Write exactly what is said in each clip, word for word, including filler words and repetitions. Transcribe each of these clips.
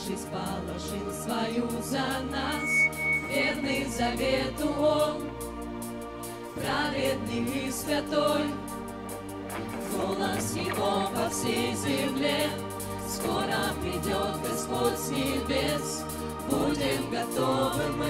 жизнь положил свою за нас, верный завету Он, праведный и святой. Голос Его по всей земле, скоро придет Господь с небес. Будем готовы мы,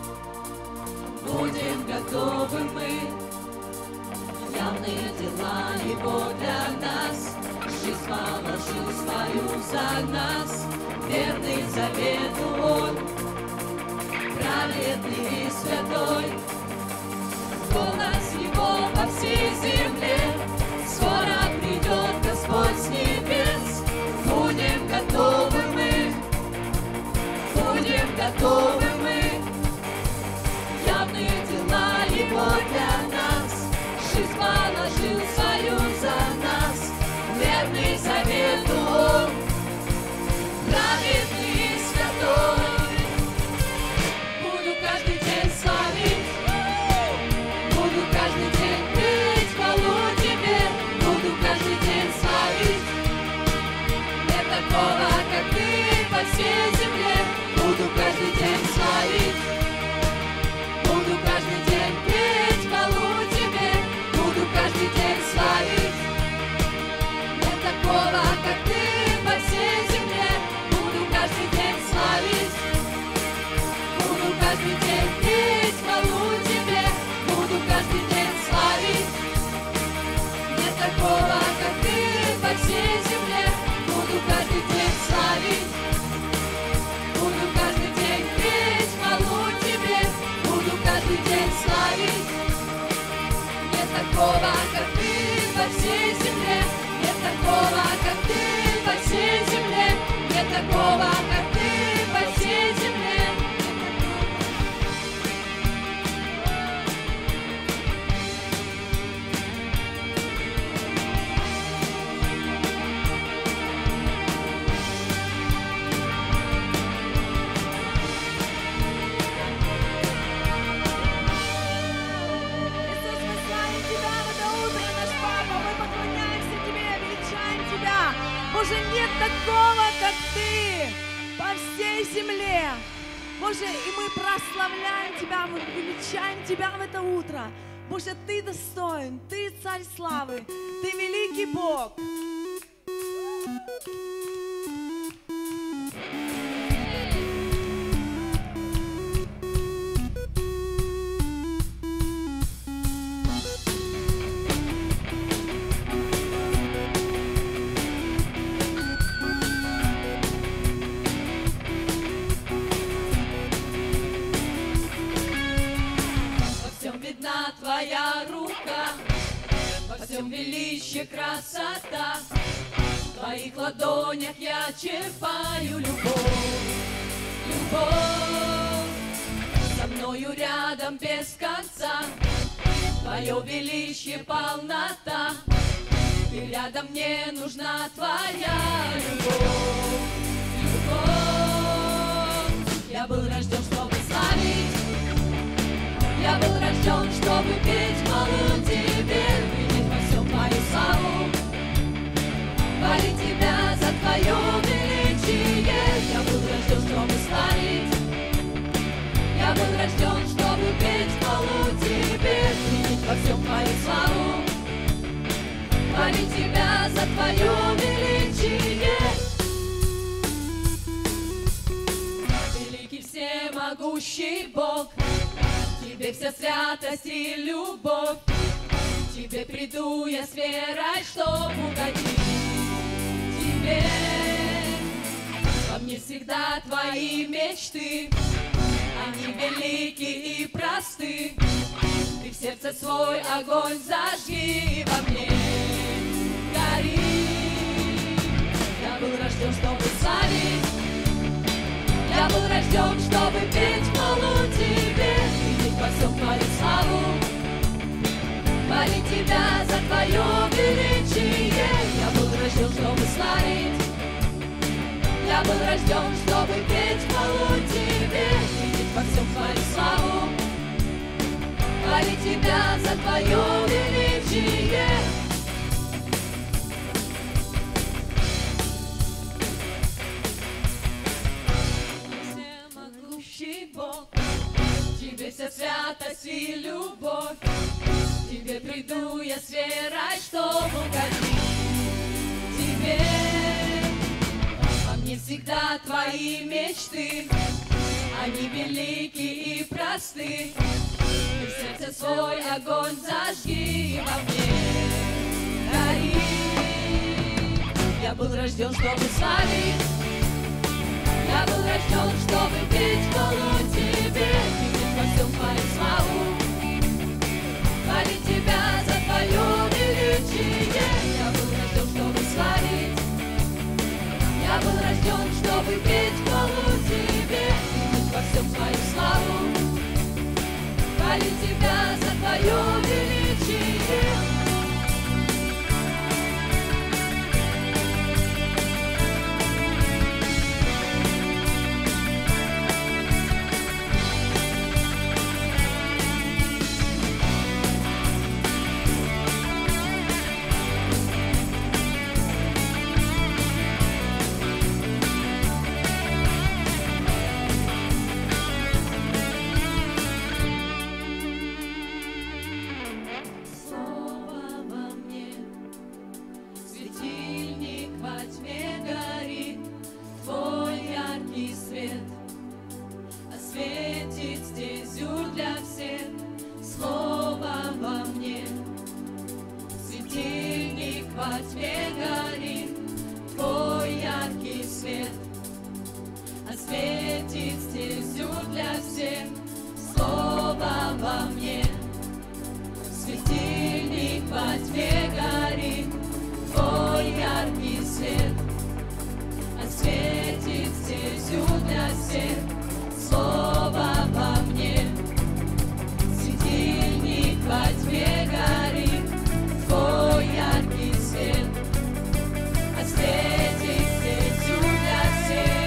будем готовы мы. Явные дела Его для нас, жизнь положил свою за нас, верный завету Он, праведный и святой. Голос Его по всей земле, скоро придет Господь с небес. Будем готовы мы, будем готовы мы. Явные дела Его для нас, жизнь положил свою за нас, верный завету Он, праведный и святой. Буду каждый день славить, буду каждый день петь хвалу Тебе, буду каждый день славить. Нет такого, как Ты по всей земле. Буду каждый день славить, буду каждый день петь хвалу Тебе, буду каждый день славить. Нет такого, как Ты по всей земле. Буду каждый день славить, буду каждый день петь хвалу Тебе, буду каждый день славить. Нет такого, как Ты по всей земле. Буду каждый день славить, буду каждый день петь хвалу Тебе, буду каждый день славить. Нет такого, как Ты по всей земле. Нет такого, как Ты по всей земле. Нет такого, как Ты по всей земле. Иисус, мы славим Тебя в это утро, наш Папа, мы поклоняемся Тебе, величаем Тебя. Боже, нет такого, как Ты по всей земле. Боже, и мы прославляем Тебя, мы величаем Тебя в это утро. Боже, Ты достоин, Ты Царь славы, Ты великий Бог. Во всем видна Твоя рука, во всем величие красота. В Твоих ладонях я черпаю любовь, любовь. Со мною рядом без конца, Твое величие полнота. И рядом мне нужна Твоя любовь, любовь. Я был рожден, чтобы славить, я был рожден, чтобы петь хвалу Тебе, видеть во всем Твою славу, хвалить Тебя за Твое величие. Я был рожден, чтобы славить, я был рожден, чтобы петь хвалу Тебе, видеть во всем Твою славу, хвалить Тебя за Твое величие. Великий всемогущий Бог, Тебе вся святость и любовь. Тебе приду я с верой, чтоб угодить Тебе. Во мне всегда Твои мечты, они велики и просты. Ты в сердце свой огонь зажги во мне, гори. Я был рожден, чтобы славить, я был рожден, чтобы петь хвалу Тебе, видеть во всем Твою славу, хвалить Тебя за Твое величие. Я был рожден, чтобы славить, я был рожден, чтобы петь хвалу Тебе, видеть во всем Твою славу, хвалить Тебя за Твое величие. верность и любовь. К Тебе приду я с верой, чтобы угодить Тебе. Во мне всегда Твои мечты, они велики и просты. Ты в сердце свой огонь зажги во мне, гори. Я был рожден, чтобы славить, я был рожден, чтобы петь хвалу Тебе, видеть во всем Твою славу, хвалить Тебя за Твое величие. Я был рожден, чтобы славить, я был рожден, чтобы петь хвалу Тебе, видеть во всем Твою славу, хвалить Тебя за Твое величие. Осветит стезю для всех, слово во мне. Светильник во тьме горит, Твой яркий свет осветит стезю для всех, слово во мне. Светильник во тьме горит, Твой яркий свет осветит стезю для всех.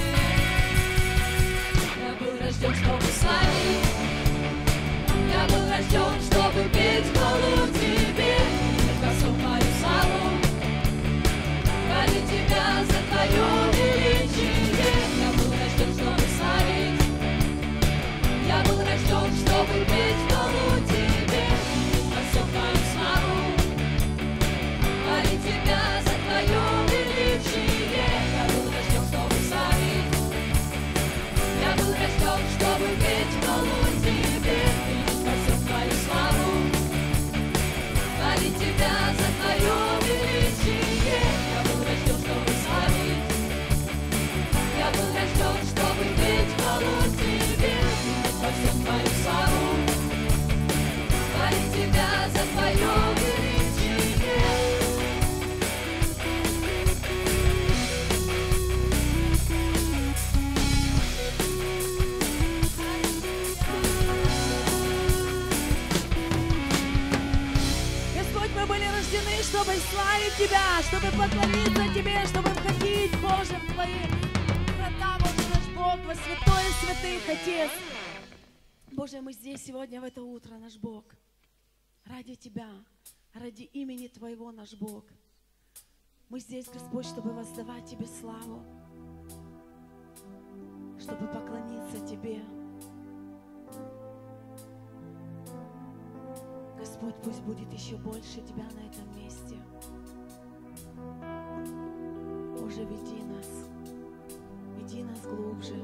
Чтобы славить, я был рожден, чтобы петь хвалу Тебе, во всем Твою славу, хвалить Тебя за Твое величие. Я был рожден, чтобы славить, я был рожден, чтобы петь хвалу Тебе, во всем Твою славу, хвалить Тебя за Твое величие. Я был рожден, чтобы славить, я был рожден, чтобы петь хвалу Тебе, во всем Твою славу, хвалить Тебя за Твое величие. Я был рожден, чтобы славить, я был рожден, чтобы петь хвалу Тебе, во всем Твою славу, хвалить Тебя за Твое величие. Мы были рождены, чтобы славить Тебя, чтобы поклониться Тебе, чтобы входить, Боже, в Твои врата, Боже наш Бог, во святое святых, Отец. Боже, мы здесь сегодня, в это утро, наш Бог, ради Тебя, ради имени Твоего, наш Бог. Мы здесь, Господь, чтобы воздавать Тебе славу, чтобы поклониться Тебе. Господь, пусть будет еще больше Тебя на этом месте. Боже, веди нас, веди нас глубже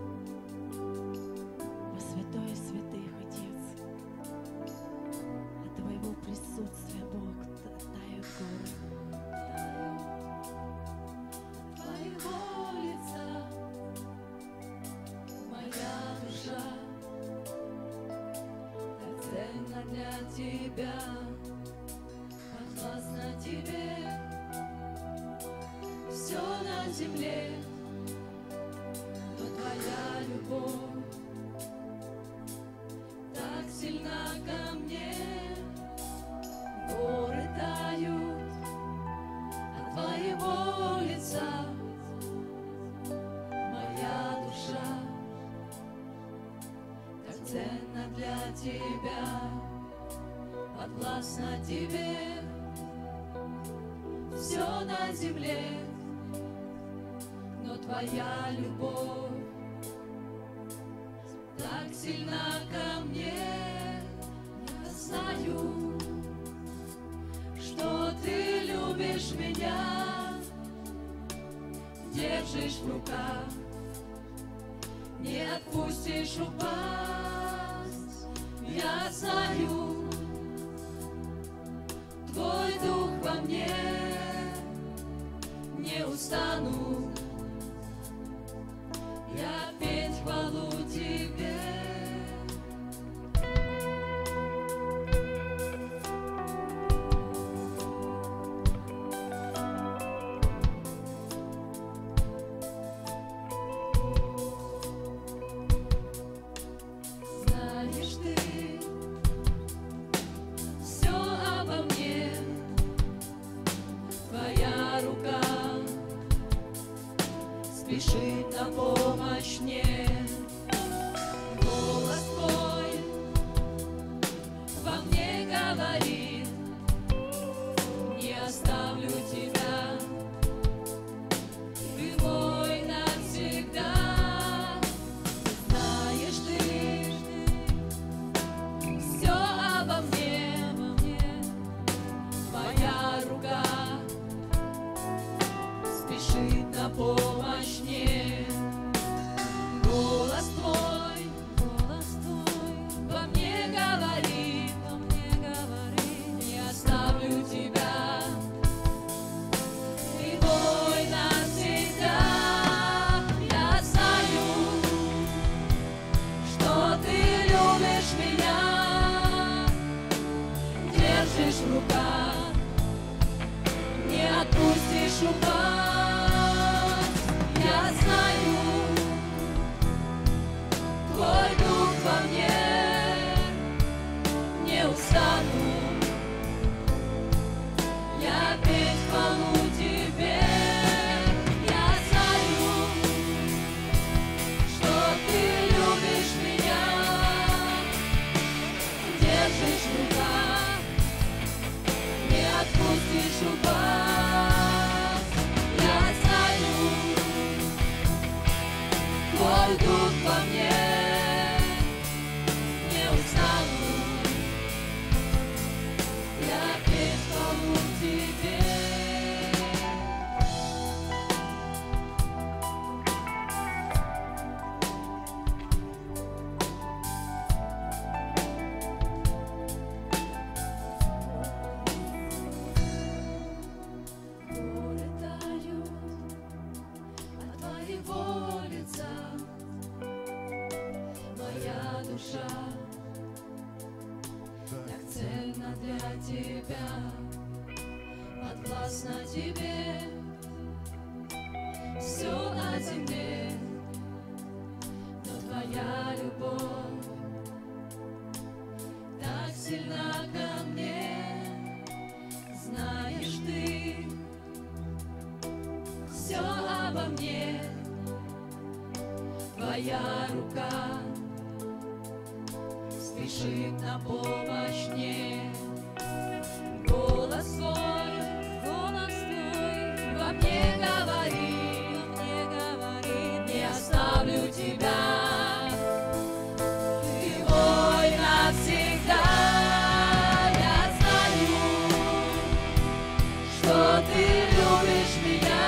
во святое святых, Отец. От Твоего присутствия, Бог, тают горы. Твоего лица моя душа так ценна для Тебя, подвластна Тебе все на земле, но Твоя любовь так сильна ко мне. Горы тают от Твоего лица, моя душа так ценна для Тебя, подвластна Тебе все на земле, но Твоя любовь так сильна ко мне. знаю, что ты любишь меня, держишь в руках, не отпустишь упасть. Я знаю, Твой дух во мне, не устану я петь хвалу Тебе. Знаешь Ты все обо мне, Твоя рука спешит на помощь мне. Голос Твой во мне говорит: не оставлю Тебя, Ты мой навсегда. Знаешь Ты все обо мне, Твоя рука спешит на помощь мне. Голос Твой, голос Твой во мне говорит, во мне говорит: не оставлю Тебя, Ты мой навсегда. Я знаю, что Ты любишь меня, держишь в руках, не отпустишь упасть. Я знаю, Твой дух во мне, не устану я петь хвалу Тебе. Я знаю, что Ты любишь меня, держишь в руках, не отпустишь упасть. Я знаю, Твой дух во мне, не устану я петь хвалу Тебе. Горы тают от Твоего лица, моя душа так ценна для Тебя, подвластна Тебе все на земле, но Твоя любовь так сильна ко мне. Знаешь Ты все обо мне, Твоя рука спешит на помощь мне. Голос Твой, голос Твой во мне говорит, во мне говорит: не оставлю Тебя, Ты мой навсегда. Я знаю, что Ты любишь меня,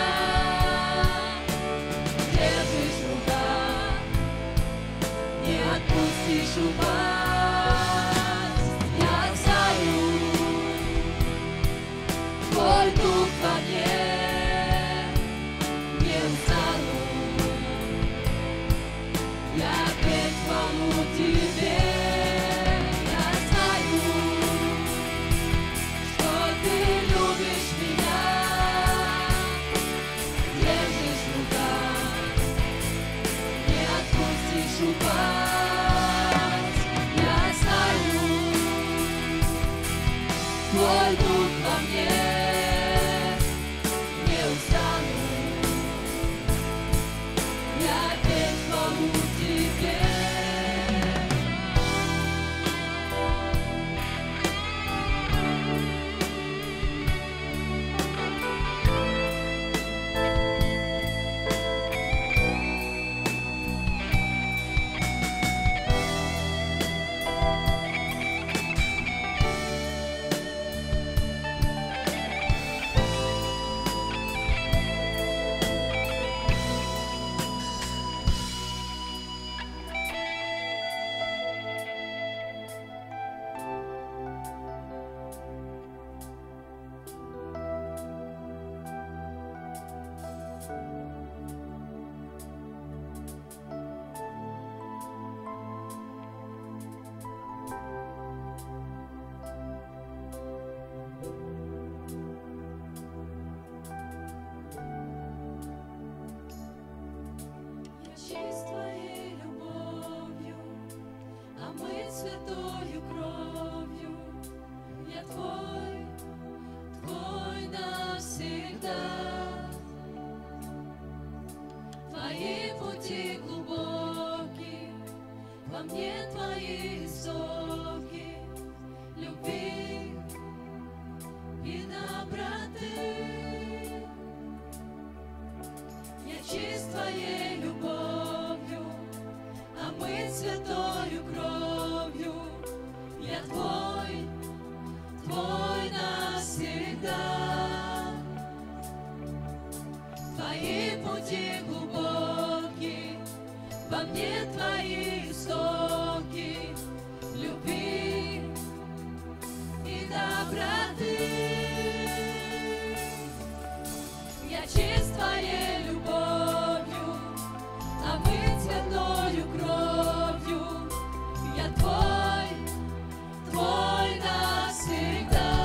держишь в руках, не отпустишь упасть. Я знаю, Твой дух во мне, не устану я петь хвалу Тебе. Я знаю, что Ты любишь меня, пути глубокие, во мне твои истоки любви и доброты. Я чист твоей любовью, омыт святою кровью. Я твой, твой навсегда.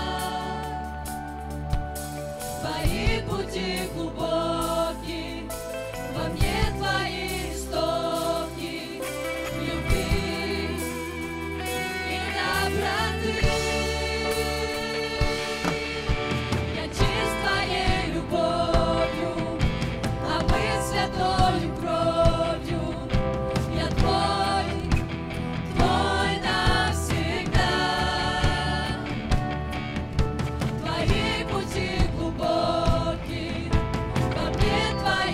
Твои пути глубокие, во мне твои истоки любви и доброты. Я чист твоей любовью, омыт святою кровью. Я твой, твой навсегда. Твои пути глубокие, во мне твои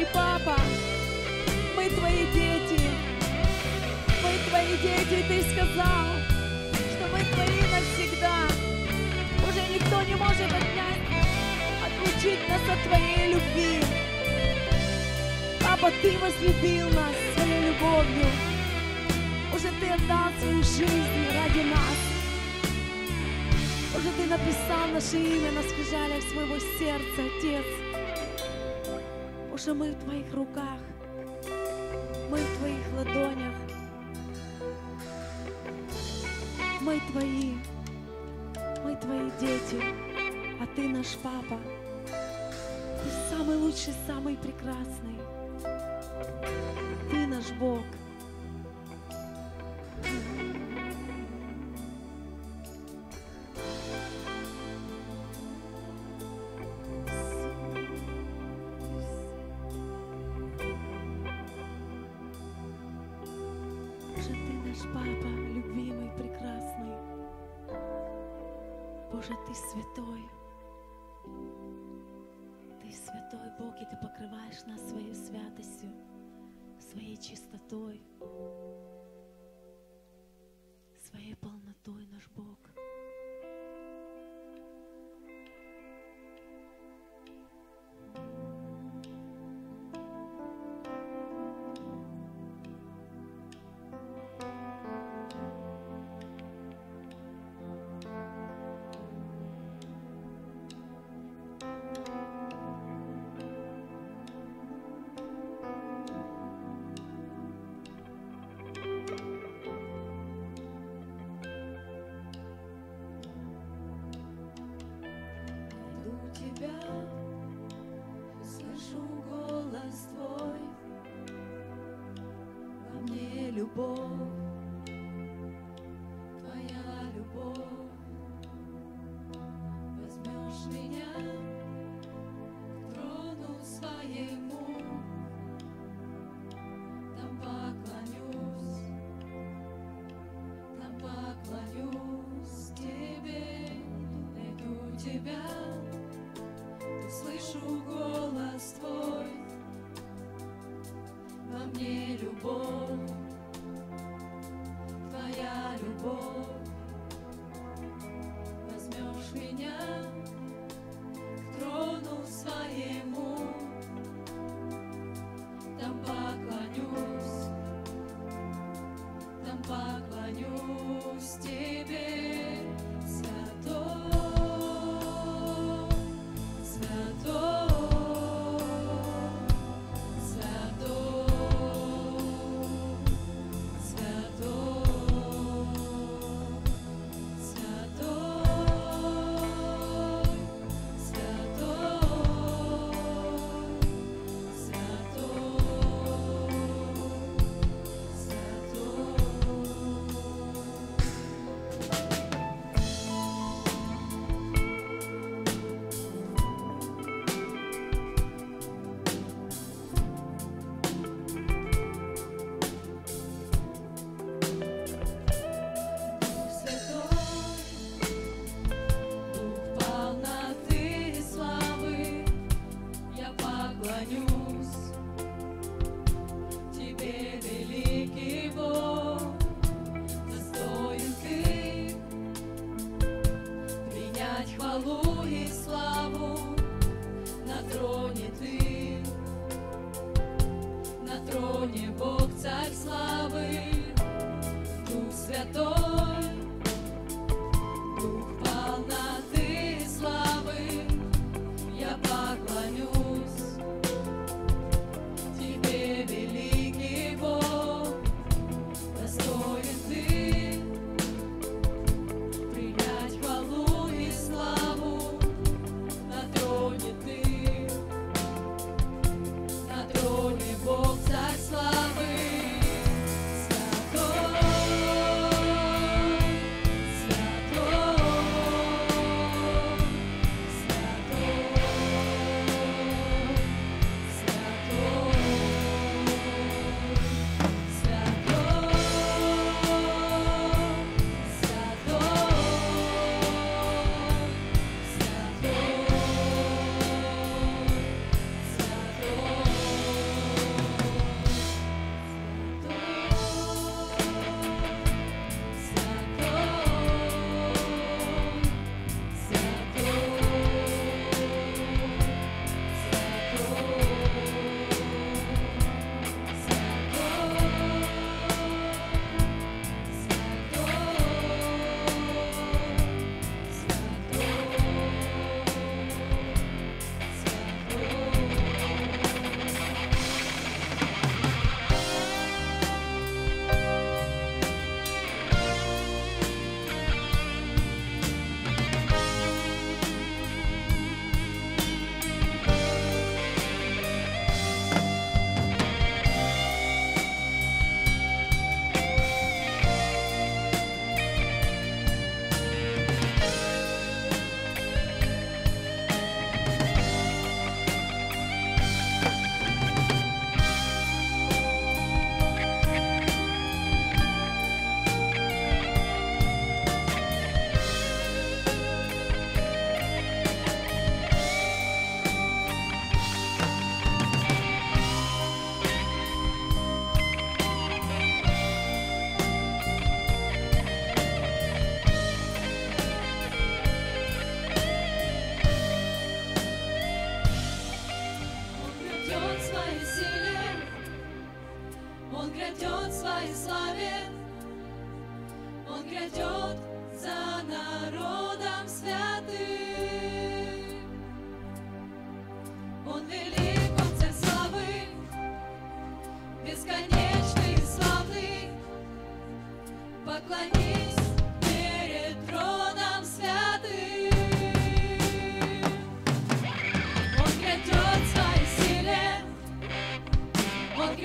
добрый папа. Мы твои дети. Мы твои дети, и ты сказал, что мы твои навсегда. Уже никто не может отнять, отлучить нас от твоей любви. Папа, ты возлюбил нас своей любовью. Уже ты отдал свою жизнь ради нас. Уже ты написал наше имя на скрижалях своего сердца, Отец. Уже мы в твоих руках, мы в твоих ладонях. Мы твои, мы твои дети, а ты наш папа. Ты самый лучший, самый прекрасный. Ты наш Бог. Боже, ты наш папа, любимый, прекрасный. Боже, ты святой. Ты святой Бог, и ты покрываешь нас своей святостью, своей чистотой, своей полнотой, наш Бог. Слышу голос твой, во мне любовь, твоя любовь. Возьмешь меня к трону своему, там поклонюсь, там поклонюсь тебе, найду тебя. Слышу голос твой, во мне любовь, твоя любовь. Возьмешь меня к трону своему, там поклонюсь, там поклонюсь тебе, святой. Святой,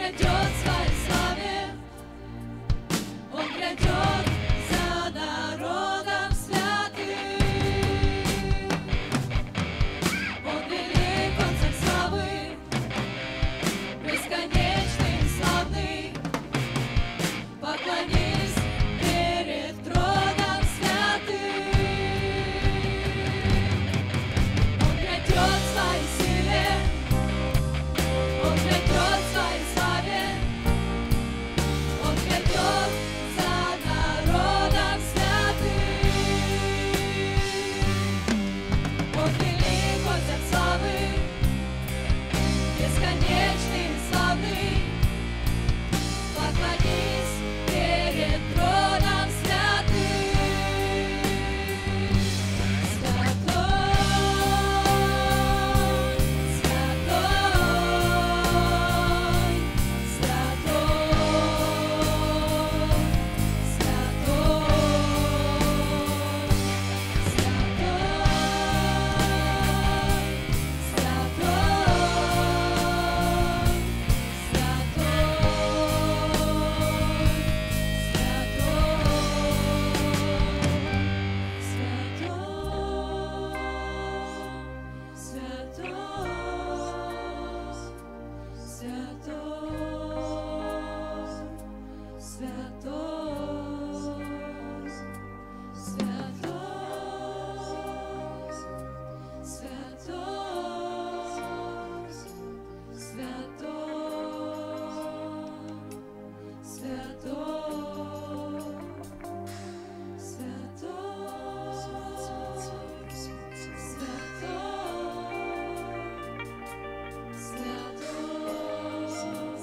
грядет в своей славе, Он грядет за народом святым. Он велик, Он царь славы, бесконечный и славный. Поклонись перед троном святым. Он грядет в своей силе, Он грядет в своей славе, Он грядет за народом святым. Он велик, Он царь славы, бесконечный и славный. Поклонись перед троном святым. Святой, святой, святой, святой,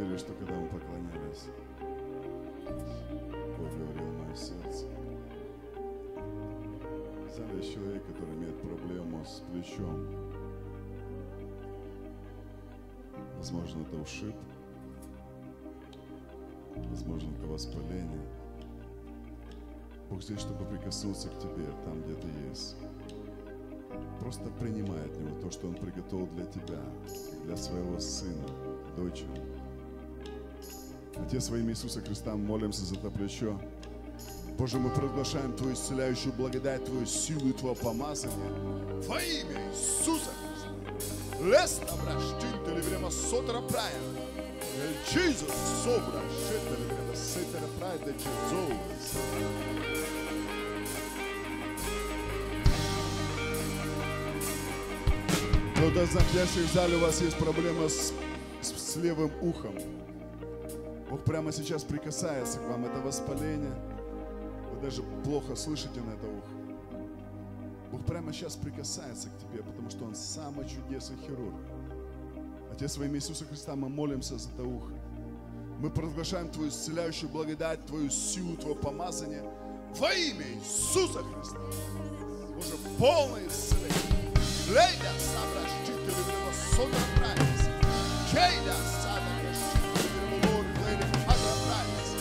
верю, что когда мы поклонялись, Бог говорил в мое сердце. Знаете, есть человек, который имеет проблему с плечом. Возможно, это ушиб, возможно, это воспаление. Бог здесь, чтобы прикоснуться к тебе, там, где ты есть. Просто принимай от Него то, что Он приготовил для тебя, для своего сына, дочери. Отец, во имя Иисуса Христа, мы молимся за это плечо. Боже, мы провозглашаем Твою исцеляющую благодать, Твою силу и Твое помазание во имя Иисуса Христа. Леста браштин, или время сотра прая. Jesus, sobra, shit, или время сетера прая, да Jesus. Кто-то знаете, в зале у вас есть проблема с, с, с левым ухом. Бог прямо сейчас прикасается к вам. Это воспаление. Вы даже плохо слышите на это ухо. Бог прямо сейчас прикасается к тебе, потому что Он самый чудесный хирург. Отец, во имя Иисуса Христа, мы молимся за это ухо. Мы провозглашаем Твою исцеляющую благодать, Твою силу, Твое помазание во имя Иисуса Христа. Боже, полное исцеление. Лейда сабра штитли время сотра прайс. Кейда сабра штитли время лор лейда хадра прайс.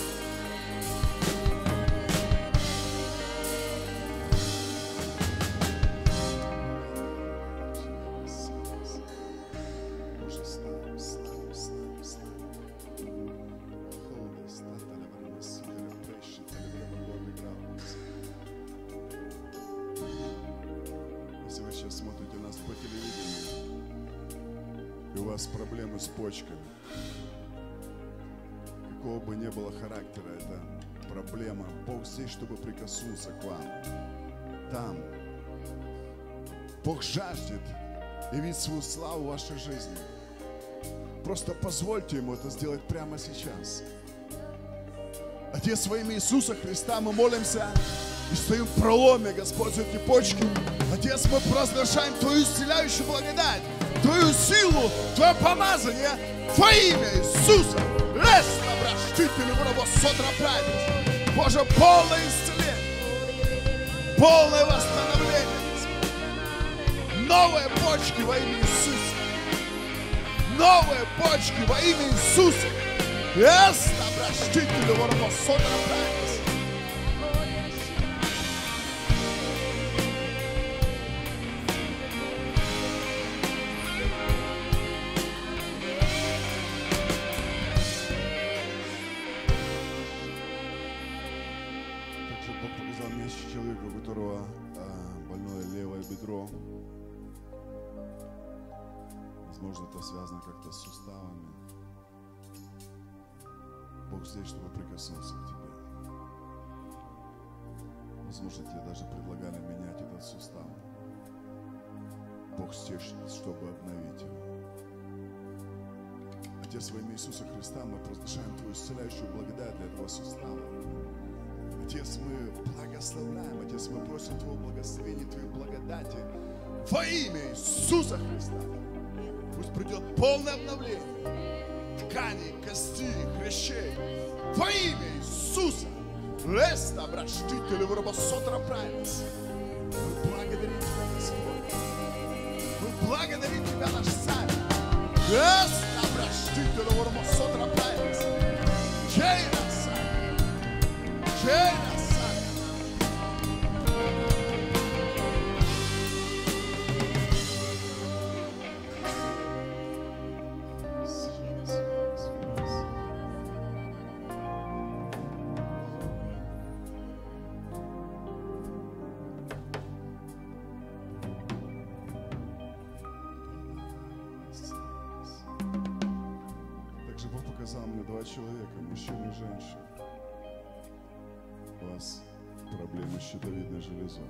Боже, слава, слава, слава, слава. Холода, стата, левера, сидера, прещи, левера, лор игралась. Если вы сейчас смотрите нас по телевидению, и у вас проблемы с почками, какого бы ни было характера, это проблема. Бог здесь, чтобы прикоснуться к вам. Там. Бог жаждет явить свою славу в вашей жизни. Просто позвольте Ему это сделать прямо сейчас. Отец, во имя Иисуса Христа мы молимся и стоим в проломе, Господь, за эти почки. Отец, мы провозглашаем Твою исцеляющую благодать, Твою силу, Твое помазание во имя Иисуса. Боже, полное исцеление, полное восстановление. Новые почки во имя Иисуса. Новые почки во имя Иисуса. Бог показал мне человека, у которого а, больное левое бедро. Возможно, это связано как-то с суставами. Бог здесь, чтобы прикоснуться к тебе. Возможно, тебе даже предлагали менять этот сустав. Бог здесь, чтобы обновить его. Отец, во имя Иисуса Христа, мы провозглашаем Твою исцеляющую благодать для этого сустава. Отец, мы благословляем, Отец, мы просим Твоего благословения, Твоей благодати во имя Иисуса Христа. Пусть придет полное обновление тканей, костей, хрящей во имя Иисуса. Леста обращитель в рабосотра прайс. Мы благодарим Тебя, Господь. Мы благодарим Тебя, наш Царь. Леста обращитель в рабосотра прайс. Чей нас Царь? Чей нас Царь? Также Бог показал мне два человека, мужчину и женщину. У вас проблемы с щитовидной железой.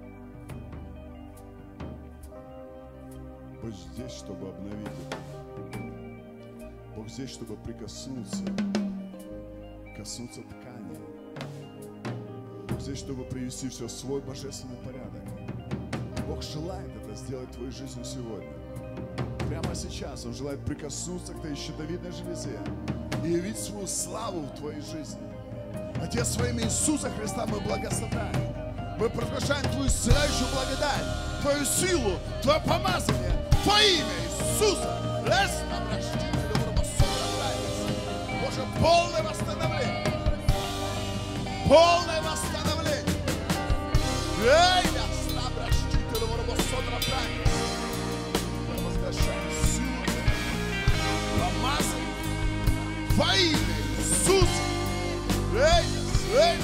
Бог здесь, чтобы обновить это. Бог здесь, чтобы прикоснуться, коснуться ткани. Бог здесь, чтобы привести все в свой божественный порядок. Бог желает это сделать в твоей жизни сегодня. Прямо сейчас Он желает прикоснуться к твоей щитовидной железе. и явить свою славу в твоей жизни. Отец, во имя Иисуса Христа мы благословляем. Мы провозглашаем Твою исцеляющую благодать, Твою силу, Твое помазание, Твое имя Иисуса. Боже, полное восстановление. Полное восстановление. Эй, я возглашаю силу, помазание во имя Иисуса. Эй, эй,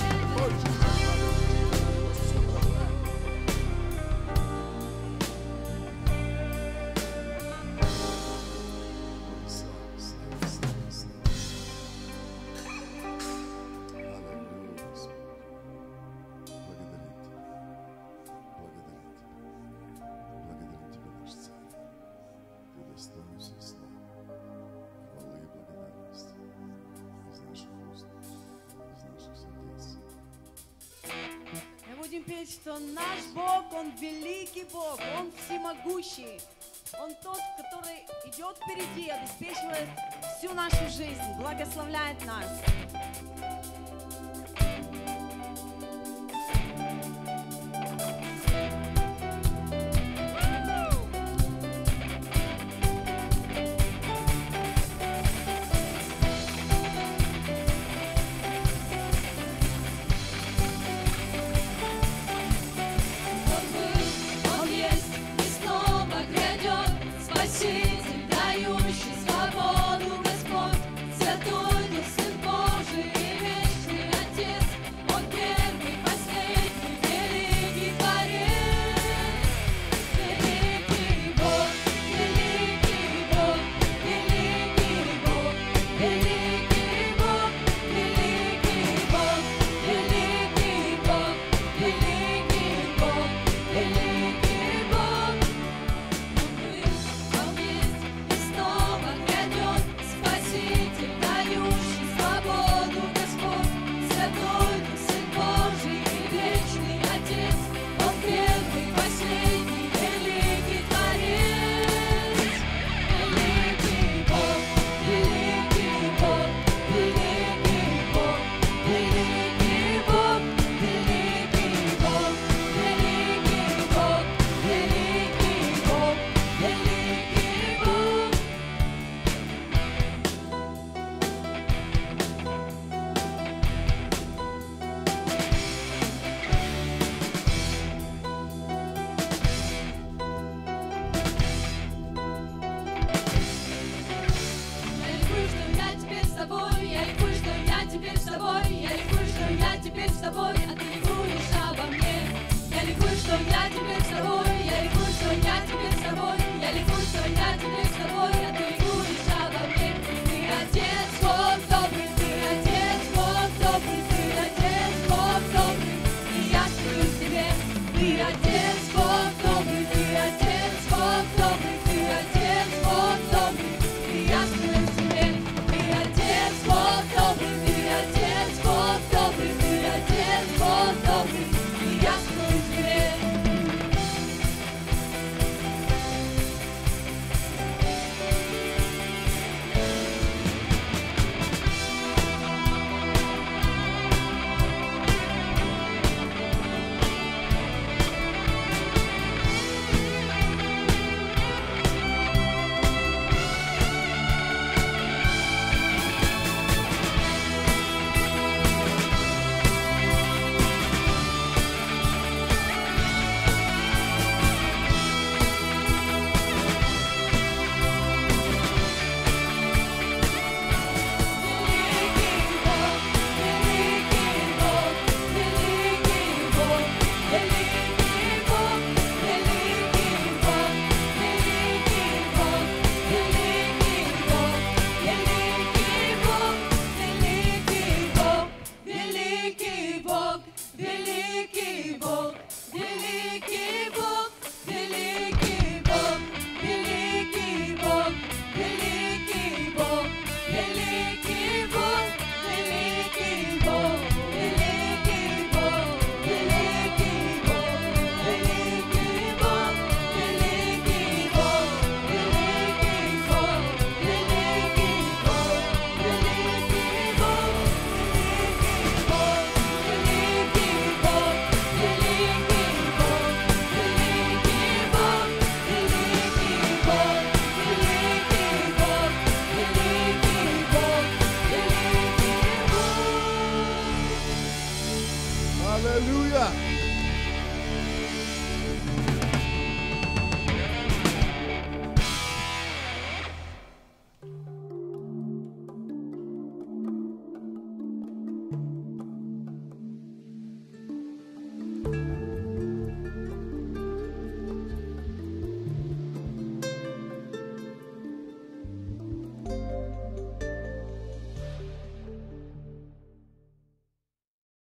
Будем петь, что наш Бог, Он великий Бог, Он всемогущий. Он тот, который идет впереди, обеспечивает всю нашу жизнь, благословляет нас.